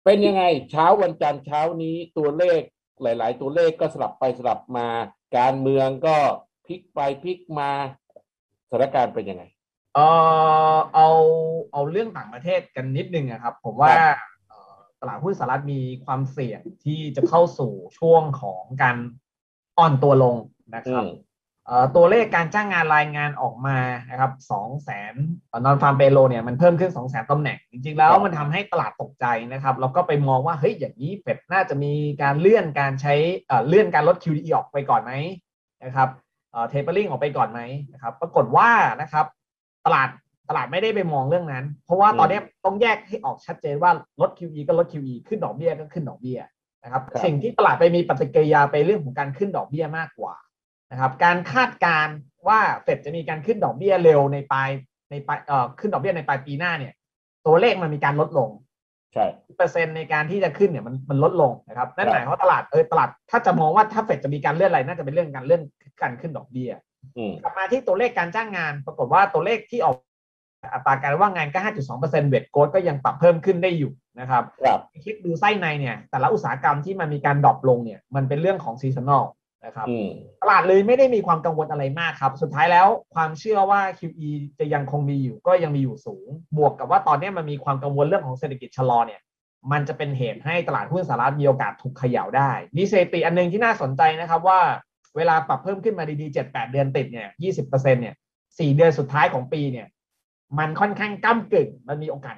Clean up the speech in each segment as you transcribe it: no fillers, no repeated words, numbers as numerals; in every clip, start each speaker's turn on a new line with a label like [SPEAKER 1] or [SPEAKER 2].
[SPEAKER 1] เป็นยังไงเช้าวันจันทร์เช้านี้ตัวเลขหลายๆตัวเลขก็สลับไปสลับมาการเมืองก็พลิกไปพลิกมาสถานการณ์เป็นยังไง
[SPEAKER 2] เอเอาเอาเรื่องต่างประเทศกันนิดนึงนะครับผมว่า
[SPEAKER 1] ครับ
[SPEAKER 2] ตลาดหุ้นสหรัฐมีความเสี่ยงที่จะเข้าสู่ช่วงของการอ่อนตัวลงนะครับ
[SPEAKER 1] อืม
[SPEAKER 2] ตัวเลขการจ้างงานรายงานออกมานะครับ200,000นอนฟาร์มเปโลเนี่ยมันเพิ่มขึ้น200,000ตำแหน่งจริงๆแล้วมัน
[SPEAKER 1] ครับ
[SPEAKER 2] ทำให้ตลาดตกใจนะครับแล้วก็ไปมองว่าเฮ้ยอย่างนี้เฟดน่าจะมีการเลื่อนการใช้เลื่อนการลด QE ออกไปก่อนไหมนะครับเทปเปอร์ลิงออกไปก่อนไหมนะครับปรากฏว่านะครับตลาดตลาดไม่ได้ไปมองเรื่องนั้นเพราะว่าตอนนี้ต้องแยกให้ออกชัดเจนว่าลด QE ก็ลด QE ขึ้นดอกเบี้ยก็ขึ้นดอกเบี้ยนะครับสิ่งที่ตลาดไปมีปฏิกิริยาไปเรื่องของการขึ้นดอกเบี้ยมากกว่านะครับการคาดการณ์ว่าเฟดจะมีการขึ้นดอกเบี้ยเร็วในปลายขึ้นดอกเบี้ยในปลายปีหน้าเนี่ยตัวเลขมันมีการลดลง
[SPEAKER 1] ใช่
[SPEAKER 2] เปอร์เซ็นต์ในการที่จะขึ้นเนี่ยมันลดลงนะครับนั่นหมายความว่าตลาดถ้าจะมองว่าถ้าเฟดจะมีการเลื่อนอะไรน่าจะเป็นเรื่องการเลื่อนการขึ้นดอกเบี้ยกลับมาที่ตัวเลขการจ้างงานปรากฏว่าตัวเลขที่ออกอัตราการว่างงานก็ 5.2% เวทโกรทก็ยังปรับเพิ่มขึ้นได้อยู่นะครับคิดดูไส้ในเนี่ยแต่ละอุตสาหกรรมที่มันมีการดรอปลงเนี่ยมันเป็นเรื่องของซีซันอลนะครับตลาดเลยไม่ได้มีความกังวลอะไรมากครับสุดท้ายแล้วความเชื่อว่า QE จะยังคงมีอยู่ก็ยังมีอยู่สูงบวกกับว่าตอนนี้มันมีความกังวลเรื่องของเศรษฐกิจชะลอเนี่ยมันจะเป็นเหตุให้ตลาดหุ้นสหรัฐมีโอกาสถูกเขย่าได้มีสถิติอันนึงที่น่าสนใจนะครับว่าเวลาปรับเพิ่มขึ้นมาดีๆ 7-8 เดือนติดเนี่ย 20% เนี่ย4เดือนสุดท้ายของปีเนี่ยมันค่อนข้างก้ำกึ่งมันมีโอกาส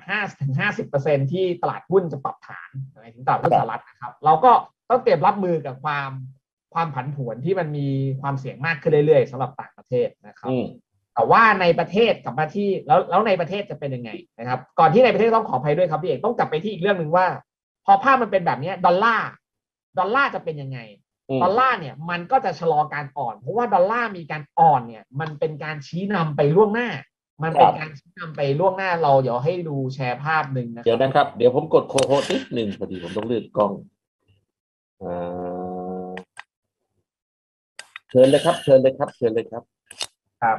[SPEAKER 2] 5-50% ที่ตลาดหุ้นจะปรับฐานในถึงตลาดหุ้นสหรัฐนะครับเราก็ต้องเตรียมรับมือกับความผันผวนที่มันมีความเสี่ยงมากขึ้นเรื่อยๆสำหรับต่างประเทศนะครับแต่ว่าในประเทศกับมาที่แล้วในประเทศจะเป็นยังไงนะครับก่อนที่ในประเทศต้องขออภัยด้วยครับพี่เอกต้องกลับไปที่อีกเรื่องหนึ่งว่าพอภาพมันเป็นแบบนี้ดอลลาร์จะเป็นยังไงดอลลาร์เนี่ยมันก็จะชะลอการอ่อนเพราะว่าดอลลาร์มีการอ่อนเนี่ยมันเป็นการชี้นำไปล่วงหน้ามันเป็นการชี้นำไปล่วงหน้าเราเดี๋ยวให้ดูแชร์ภาพหนึ่งนะค
[SPEAKER 1] เดี๋ยว
[SPEAKER 2] รับ
[SPEAKER 1] นะครับเดี๋ยวผมกดโคโฮนิดหนึ่งพอดีผมต้องเลื่อนกล้องเชิญเลยครับเชิญเลยครับเชิญเลยครับ
[SPEAKER 2] ครับ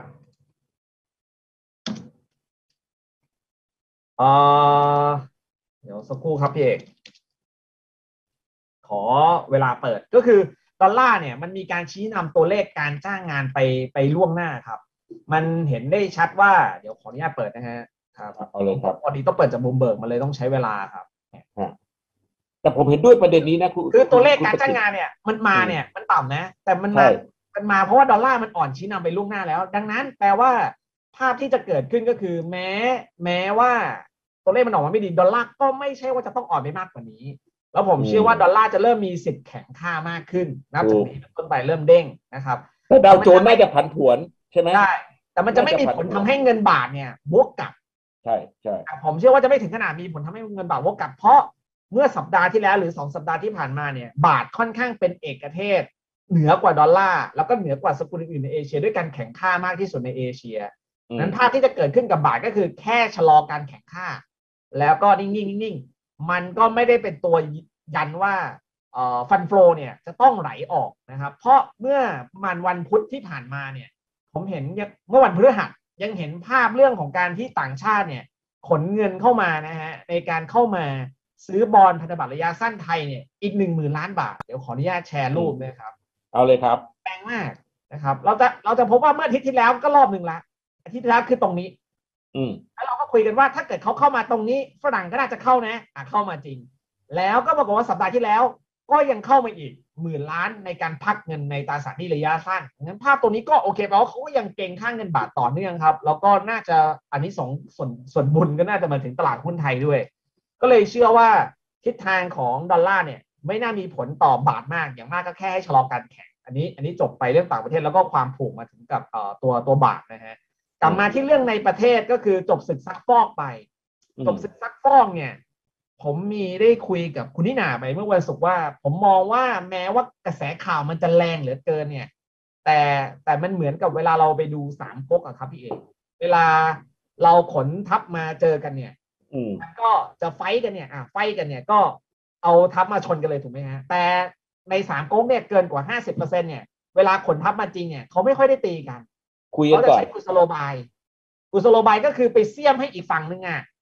[SPEAKER 2] เดี๋ยวสักครู่ครับพี่เอกขอเวลาเปิดก็คือดอลลาร์เนี่ยมันมีการชี้นำตัวเลขการจ้างงานไปล่วงหน้าครับมันเห็นได้ชัดว่าเดี๋ยวขออนุญาตเปิดนะฮะครับ
[SPEAKER 1] เอาเลยครับ
[SPEAKER 2] พอดีต้องเปิดจากบูมเบิร์กมันเลยต้องใช้เวลาครับ
[SPEAKER 1] แต่ผมเห็นด้วยประเด็นนี้นะ
[SPEAKER 2] คือตัวเลขการจ้างงานเนี่ยมันมาเนี่ยมันต่ำนะแต่มันมาเพราะว่าดอลลาร์มันอ่อนชี้นำไปล่วงหน้าแล้วดังนั้นแปลว่าภาพที่จะเกิดขึ้นก็คือแม้ว่าตัวเลขมันออกมาไม่ดีดอลลาร์ก็ไม่ใช่ว่าจะต้องอ่อนไปมากกว่านี้แล้วผมเชื่อว่าดอลลาร์จะเริ่มมีสิทธิ์แข็งค่ามากขึ้นนับจากนี้ต้นไปเริ่มเด้งนะครับ
[SPEAKER 1] แต่ดาวโจนส์น่าจะผันผวนใช่ไหม
[SPEAKER 2] ได้แต่มันจะไม่มีผลทำให้เงินบาทเนี่ยบวกกลับ
[SPEAKER 1] ใช่ใช่
[SPEAKER 2] ผมเชื่อว่าจะไม่ถึงขนาดมีผลทำให้เงินบาทวกกลับเพราะเมื่อสัปดาห์ที่แล้วหรือ2 สัปดาห์ที่ผ่านมาเนี่ยบาทค่อนข้างเป็นเอกเทศเหนือกว่าดอลลาร์แล้วก็เหนือกว่าสกุลอื่นในเอเชียด้วยการแข่งค่ามากที่สุดในเอเชียนั้นภาพที่จะเกิดขึ้นกับบาทก็คือแค่ชะลอการแข่งค่าแล้วก็นิ่งมันก็ไม่ได้เป็นตัวยันว่าฟันโฟลเนี่ยจะต้องไหลออกนะครับเพราะเมื่อประมาณวันพุธที่ผ่านมาเนี่ยผมเห็นเมื่อวันพฤหัสยังเห็นภาพเรื่องของการที่ต่างชาติเนี่ยขนเงินเข้ามานะฮะในการเข้ามาซื้อบอลพันธบัตรระยะสั้นไทยเนี่ยอีก10,000 ล้านบาทเดี๋ยวขออนุญาตแชร์รูปนะครับ
[SPEAKER 1] เอาเลยครับ
[SPEAKER 2] แปลงมากนะครับเราจะพบว่าเมื่ออาทิตย์ที่แล้วก็รอบหนึ่งละอาทิตย์ที่แล้วคือตรงนี้แล้วเราก็คุยกันว่าถ้าเกิดเขาเข้ามาตรงนี้ฝรั่งก็น่าจะเข้านะเข้ามาจริงแล้วก็ปรากฏว่าสัปดาห์ที่แล้วก็ยังเข้ามาอีก10,000 ล้านในการพักเงินในตราสารหนี้ระยะสั้นงั้นภาพตัวนี้ก็โอเคแปลว่าเขาก็ยังเก่งค่าเงินบาทต่อเนื่องครับแล้วก็น่าจะอันนี้ส่วนบุญก็น่าจะมาถึงตลาดหุ้นไทยด้วยก็เลยเชื่อว่าทิศทางของดอลลาร์เนี่ยไม่น่ามีผลต่อบาทมากอย่างมากก็แค่ให้ชะลอการแข่งอันนี้จบไปเรื่องต่างประเทศแล้วก็ความผูกมาถึงกับตัวบาทนะฮะกลับมาที่เรื่องในประเทศก็คือจบศึกซักฟอกไปจบศึกซักฟอกเนี่ยผมมีได้คุยกับคุณนิน่าไปเมื่อวันศุกร์ว่าผมมองว่าแม้ว่ากระแสข่าวมันจะแรงเหลือเกินเนี่ยแต่มันเหมือนกับเวลาเราไปดูสามก๊กอะครับพี่เอกเวลาเราขนทัพมาเจอกันเนี่ยมันก็จะไฟกันเนี่ยไฟกันเนี่ยก็เอาทัพมาชนกันเลยถูกไหมฮะแต่ในสามก๊กเนี่ยเกินกว่า 50% เนี่ยเวลาขนทัพมาจริงเนี่ยเขาไม่ค่อยได้ตีกันเขาจะใช้กุศโลบายก็คือไปเสี่ยมให้อีกฝั่งนึง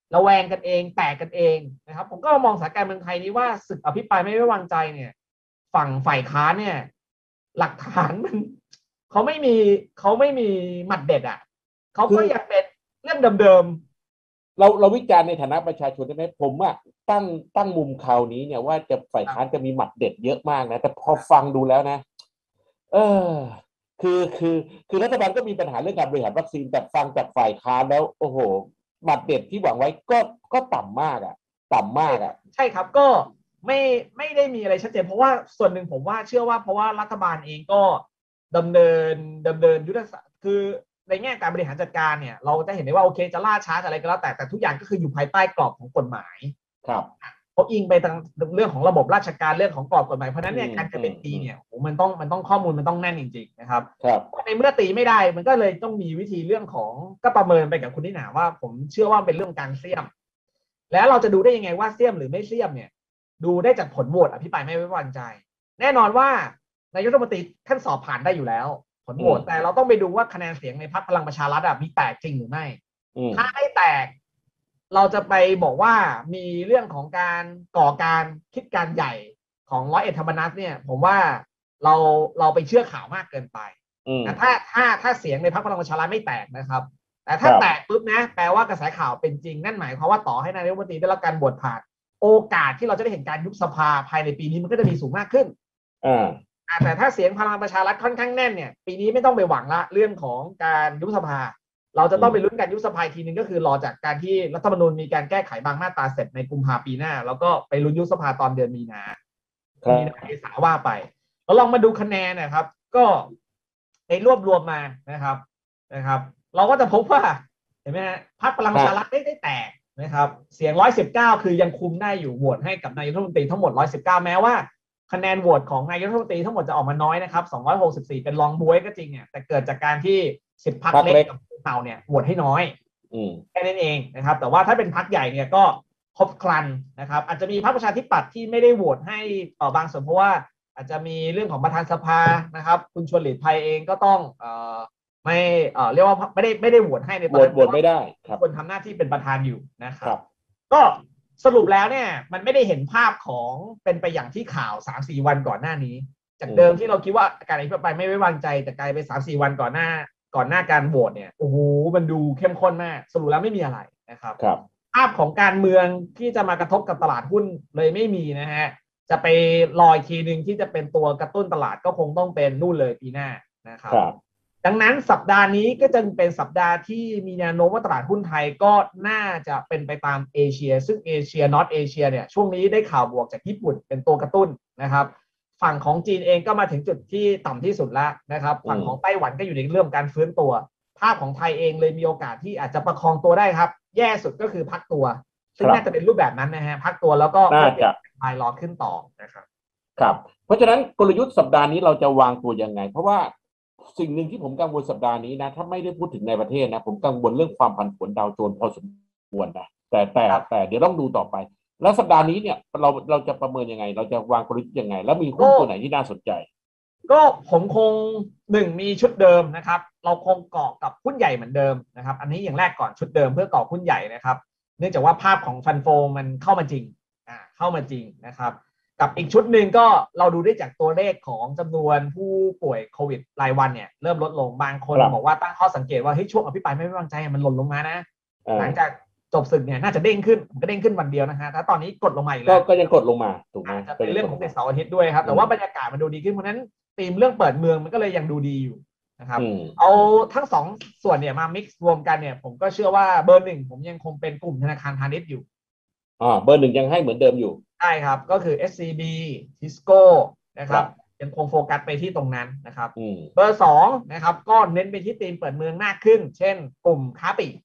[SPEAKER 2] ระแวงกันเองแตกกันเองนะครับผมก็มองสถานการณ์เมืองไทยนี้ว่าศึกอภิปรายไม่ไว้วางใจเนี่ยฝั่งฝ่ายค้านเนี่ยหลักฐานมันเขาไม่มีเขาไม่มีหมัดเด็ดอ่ะเขาก็ยังเป็นเรื่องเดิม
[SPEAKER 1] เราวิจารณ์ในฐานะประชาชนได้ไหมผมอะตั้งมุมข่าวนี้เนี่ยว่าจะฝ่ายค้านจะมีหมัดเด็ดเยอะมากนะแต่พอฟังดูแล้วนะเออคือรัฐบาลก็มีปัญหาเรื่องการบริหารวัคซีนแต่ฟังจากฝ่ายค้านแล้วโอ้โหหมัดเด็ดที่หวังไว้ก็ต่ำมากอะต่ำมากอะ
[SPEAKER 2] ใช่ครับก็ไม่ไม่ได้มีอะไรชัดเจนเพราะว่าส่วนหนึ่งผมว่าเชื่อว่าเพราะว่ารัฐบาลเองก็ดำเนิดำเนินยุทธศาสตร์คือในแง่การบริหารจัดการเนี่ยเราจะเห็นได้ว่าโอเคจะล่าช้าอะไรก็แล้วแต่ทุกอย่างก็คืออยู่ภายใต้กรอบของกฎหมาย
[SPEAKER 1] ครับ
[SPEAKER 2] เขาอิงไปทางเรื่องของระบบราชการเรื่องของกรอบกฎหมายเพราะนั้นเนี่ยการจะเป็นตีเนี่ยโอ้มันต้องข้อมูลมันต้องแน่นจริงๆนะครับ
[SPEAKER 1] ครับ
[SPEAKER 2] ในเมื่อตีไม่ได้มันก็เลยต้องมีวิธีเรื่องของก็ประเมินไปกับคุณนิหนาว่าผมเชื่อว่าเป็นเรื่องการเสี่ยมแล้วเราจะดูได้ยังไงว่าเสี่ยมหรือไม่เสี่ยมเนี่ยดูได้จากผลโหวตอภิปรายไม่ไว้วางใจแน่นอนว่านายกรัฐมนตรีท่านสอบผ่านได้อยู่แล้วผลโหวตแต่เราต้องไปดูว่าคะแนนเสียงในพรรคพลังประชารัฐมีแตกจริงหรือไม่ถ้าไม่แตกเราจะไปบอกว่ามีเรื่องของการก่อการคิดการใหญ่ของร้อยเอ็ดธรรมนัสเนี่ยผมว่าเราไปเชื่อข่าวมากเกินไปถ้าเสียงในพรรคพลังประชารัฐไม่แตกนะครับแต่ถ้าแตกปุ๊บนะแปลว่ากระแสข่าวเป็นจริงนั่นหมายความว่าต่อให้นายกรัฐมนตรีได้รับการโหวตผ่านโอกาสที่เราจะได้เห็นการยุบสภาภายในปีนี้มันก็จะมีสูงมากขึ้นแต่ถ้าเสียงพลังประชารัฐค่อนข้างแน่นเนี่ยปีนี้ไม่ต้องไปหวังละเรื่องของการยุบสภาเราจะต้องไปลุ้นการยุบสภาทีนึงก็คือรอจากการที่รัฐธรรมนูญมีการแก้ไขบางมาตราเสร็จในกุมภาปีหน้าแล้วก็ไปลุ้นยุบสภาตอนเดือนมีนาเมษาว่าไปเราลองมาดูคะแนนนะครับก็ในรวบรวมมานะครับเราก็จะพบว่าเห็นไหมฮะพรรคพลังประชารัฐได้แตกนะครับเสียง119คือยังคุมได้อยู่โหวตให้กับนายกรัฐมนตรีทั้งหมด119แม้ว่าคะแนนโหวตของนายกรัฐมนตรีทั้งหมดจะออกมาน้อยนะครับ264เป็นรองบ๊วยก็จริงเนี่ยแต่เกิดจากการที่10 พรรคเล็กกับเต่าเนี่ยโหวตให้น้อยแค่นั้นเองนะครับแต่ว่าถ้าเป็นพรรคใหญ่เนี่ยก็ครบครันนะครับอาจจะมีพรรคประชาธิปัตย์ที่ไม่ได้โหวตให้บางส่วนเพราะว่าอาจจะมีเรื่องของประธานสภานะครับคุณชวนหลีกภัยเองก็ต้องไม่เรียกว่าไม่ได้โหวตให้ในตอนนั้น
[SPEAKER 1] โหวตไม่ได้ครับ
[SPEAKER 2] คนทำหน้าที่เป็นประธานอยู่นะครับก็สรุปแล้วเนี่ยมันไม่ได้เห็นภาพของเป็นไปอย่างที่ข่าว 3-4 วันก่อนหน้านี้จากเดิมที่เราคิดว่าการอภิปรายไม่ไว้วางใจแต่กลายไป3-4 วันก่อนหน้าการโหวตเนี่ยโอ้โหมันดูเข้มข้นมากสรุปแล้วไม่มีอะไรนะครับภาพของการเมืองที่จะมากระทบกับตลาดหุ้นเลยไม่มีนะฮะจะไปรออีกทีนึงที่จะเป็นตัวกระตุ้นตลาดก็คงต้องเป็นนู่นเลยปีหน้านะครับดังนั้นสัปดาห์นี้ก็จะเป็นสัปดาห์ที่มีแนวโน้มว่าตลาดหุ้นไทยก็น่าจะเป็นไปตามเอเชียซึ่งเอเชียนอตเอเชียเนี่ยช่วงนี้ได้ข่าวบวกจากญี่ปุ่นเป็นตัวกระตุ้นนะครับฝั่งของจีนเองก็มาถึงจุดที่ต่ำที่สุดแล้วนะครับฝั่งของไต้หวันก็อยู่ในเรื่องการฟื้นตัวภาพของไทยเองเลยมีโอกาสที่อาจจะประคองตัวได้ครับแย่สุดก็คือพักตัวซึ่งน่าจะเป็นรูปแบบนั้นนะฮะพักตัวแล้วก็
[SPEAKER 1] น่าจะ
[SPEAKER 2] พายรอขึ้นต่อนะครับ
[SPEAKER 1] ครับเพราะฉะนั้นกลยุทธ์สัปดาห์นี้เราจะวางตัวยังไงเพราะว่าสิ่งหนึ่งที่ผมกังวลสัปดาห์นี้นะถ้าไม่ได้พูดถึงในประเทศนะผมกังวลเรื่องความผันผวนดาวโจนส์พอสมควรนะแต่เดี๋ยวต้องดูต่อไปแล้วสัปดาห์นี้เนี่ยเราจะประเมินยังไงเราจะวางกลยุทธ์ยังไงแล้วมีหุ้นตัวไหนที่น่าสนใจ
[SPEAKER 2] ก็ผมคงมีชุดเดิมนะครับเราคงเกาะกับหุ้นใหญ่เหมือนเดิมนะครับอันนี้อย่างแรกก่อนชุดเดิมเพื่อเกาะหุ้นใหญ่นะครับเนื่องจากว่าภาพของฟันโฟมันเข้ามาจริงนะครับกับอีกชุดหนึ่งก็เราดูได้จากตัวเลขของจำนวนผู้ป่วยโควิดรายวันเนี่ยเริ่มลดลงบางคนบอกว่าตั้งข้อสังเกตว่าเฮ้ยช่วงอภิปรายไม่ไว้วางใจมันหล่นลงมานะหลังจากจบศึกเนี่ยน่าจะเด้งขึ้นมันก็เด้งขึ้นวันเดียวนะฮะถ้าตอนนี้กดลงมาอีกแล้ว
[SPEAKER 1] ก็ยังกดลงมาถูกไหม
[SPEAKER 2] จะเป็นเรื่องของเสาร์อาทิตย์ด้วยครับแต่ว่าบรรยากาศมันดูดีขึ้นเพราะนั้นธีมเรื่องเปิดเมืองมันก็เลยยังดูดีอยู่นะครับเอาทั้งสองส่วนเนี่ยมา mix รวมกันเนี่ยผมก็เชื่อว่าเบอร์หนึ่งผมยังคงเป็นกลุ่มธนาคารพาณิชย์อยู่
[SPEAKER 1] เบอร์หนึ่งยังให้เหมือนเดิมอยู่
[SPEAKER 2] ใช่ครับก็คือ SCB Tisco นะครับยังคงโฟกัสไปที่ตรงนั้นนะครับเบอร์สองนะครับก็เน้นไปที่ธีมเปิดเมืองมากขึ้นเช่นกลุ่มค้าปลีก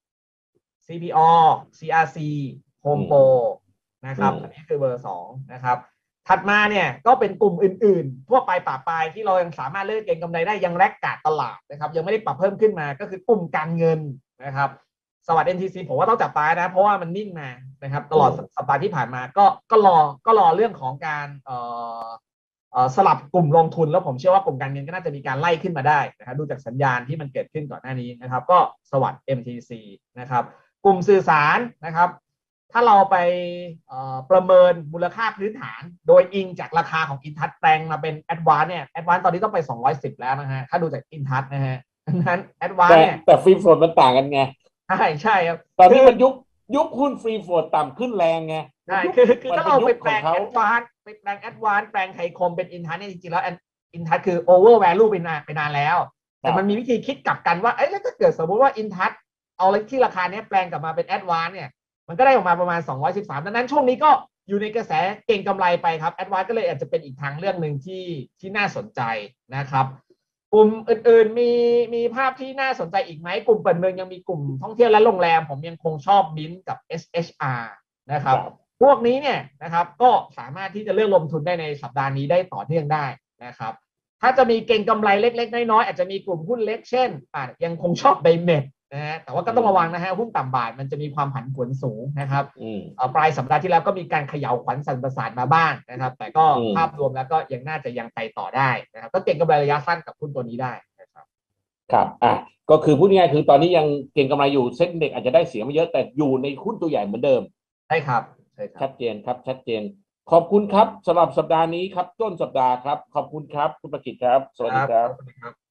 [SPEAKER 2] CPO CRC Home Pro นะครับอันนี้คือเบอร์สองนะครับถัดมาเนี่ยก็เป็นกลุ่มอื่นๆทั่วไปป่าปลายที่เรายังสามารถเลือกเก็งกำไรได้ยังแลกกาดตลาดนะครับยังไม่ได้ปรับเพิ่มขึ้นมาก็คือกลุ่มการเงินนะครับสวัสดิ์ NTC ผมว่าต้องจับตานะเพราะว่ามันนิ่งมานะครับตลอดสัปดาห์ที่ผ่านมาก็รอเรื่องของการสลับกลุ่มลงทุนแล้วผมเชื่อว่ากลุ่มการเงินก็น่าจะมีการไล่ขึ้นมาได้นะครับดูจากสัญญาณที่มันเกิดขึ้นก่อนหน้านี้นะครับก็สวัสดิ์ MTC นะครับกลุ่มสื่อสารนะครับถ้าเราไปประเมินมูลค่าพื้นฐานโดยอิงจากราคาของอินทัชแปลงมาเป็นแอดวานเนี่ยแอดวานตอนนี้ต้องไป210แล้วนะฮะถ้าดูจากอินทัชนะฮะดังนั้นแอดวาน
[SPEAKER 1] แต่
[SPEAKER 2] เนี่ย
[SPEAKER 1] แต่ฟรีโฟลดมันต่างกันไง
[SPEAKER 2] ใช่ครับ
[SPEAKER 1] ตอนนี้
[SPEAKER 2] คือ
[SPEAKER 1] มันยุคหุ้นฟรีโฟลดต่ำขึ้นแรงไง
[SPEAKER 2] ใช่
[SPEAKER 1] ยุค
[SPEAKER 2] คือ
[SPEAKER 1] มัน
[SPEAKER 2] ถ้า
[SPEAKER 1] เป็นยุค
[SPEAKER 2] เราไปแปลง
[SPEAKER 1] ของเขา
[SPEAKER 2] แอดวานไปแปลงแอดวานแปลงไทยคมเป็นอินทัชเนี่ยจริงๆแล้วอินทัชคือโอเวอร์แวลูไปนานแล้วแต่มันมีวิธีคิดกลับกันว่าเอ้ยแล้วถ้าเกิดสมมติว่าอินทัชเอาที่ราคาเนี้ยแปลงกลับมาเป็นแอดวานเนี่ยมันก็ได้ออกมาประมาณ213ดังนั้นช่วงนี้ก็อยู่ในกระแสเก่งกำไรไปครับแอดวานก็เลยอาจจะเป็นอีกทางเรื่องหนึ่งที่น่าสนใจนะครับกลุ่มอื่นๆมีภาพที่น่าสนใจอีกไหมกลุ่มเปิดเมืองยังมีกลุ่มท่องเที่ยวและโรงแรมผมยังคงชอบมิ้นท์กับ SHR นะครับพวกนี้เนี่ยนะครับก็สามารถที่จะเลือกลงทุนได้ในสัปดาห์นี้ได้ต่อเนื่องได้นะครับถ้าจะมีเก่งกำไรเล็กๆน้อยๆอาจจะมีกลุ่มหุ้นเล็กเช่นยังคงชอบไดเมทนะฮะแต่ว่าก็ต้องระวังนะฮะหุ้นต่ำบ่ายมันจะมีความผันผวนสูงนะครับปลายสัปดาห์ที่แล้วก็มีการเขย่าขวัญสั่นประสาทมาบ้างนะครับแต่ก็ภาพรวมแล้วก็ยังไปต่อได้นะครับก็เก่งกำไรระยะสั้นกับหุ้นตัวนี้ได้นะครับ
[SPEAKER 1] ครับก็คือพูดง่ายๆคือตอนนี้ยังเก็งกำไรอยู่เซ็ตเด็กอาจจะได้เสียมาเยอะแต่อยู่ในหุ้นตัวใหญ่เหมือนเดิม
[SPEAKER 2] ใช่ครับ
[SPEAKER 1] ชัดเจนครับชัดเจนขอบคุณครับสำหรับสัปดาห์นี้ครับต้นสัปดาห์ครับขอบคุณครับคุณประกิตครับสวัสดีครับ